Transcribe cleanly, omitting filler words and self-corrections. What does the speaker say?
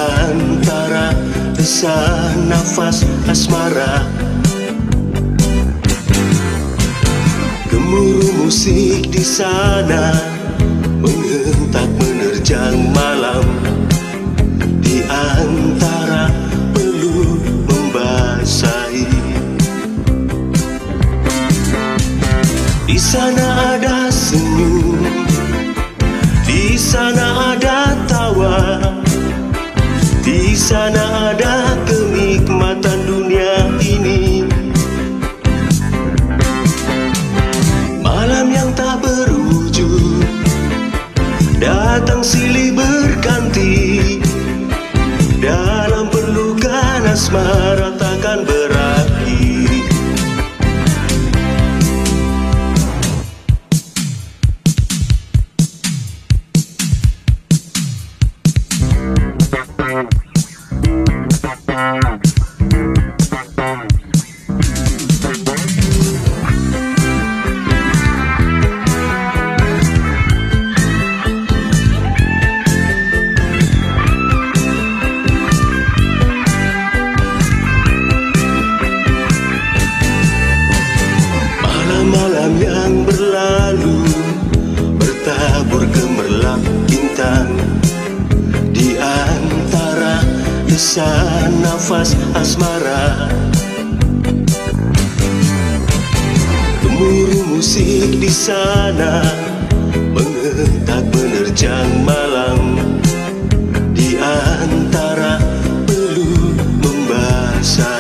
antara desahan nafas asmara. Gemuruh musik di sana menghentak menerjang malam. Di antara peluh membasahi, di sana ada senyum, di sana ada tawa, di sana ada kenikmatan dunia ini. Malam yang tak berwujud datang silih berganti, dalam pelukan asmara takkan berakhir. Malam yang berlalu bertabur gemerlap bintang, di antara desahan nafas asmara. Gemuruh musik di sana menghentak menerjang malam, di antara peluh membasahi.